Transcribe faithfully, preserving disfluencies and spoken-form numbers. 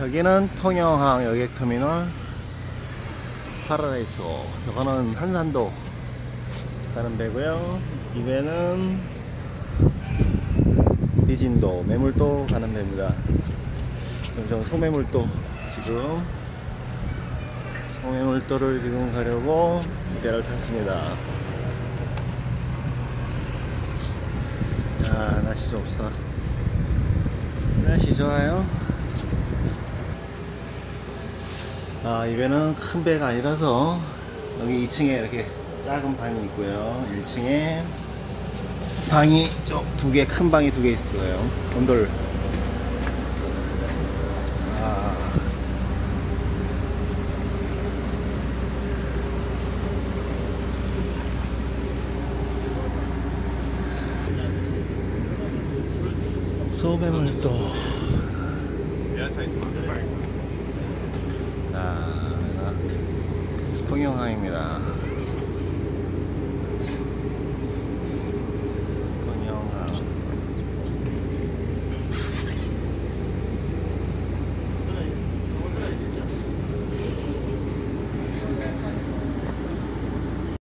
여기는 통영항 여객터미널 파라다이스. 이거는 한산도 가는 배고요. 이 배는 리진도 매물도 가는 배입니다. 점점 소매물도 지금 소매물도를 지금 가려고 이 배를 탔습니다. 야, 날씨 좋다. 날씨 좋아요. 아, 이 배는 큰 배가 아니라서 여기 이 층에 이렇게 작은 방이 있고요. 일 층에 방이 좀 두 개, 큰 방이 두 개 있어요. 온돌. 아. 소매물도. 자, 통영항입니다.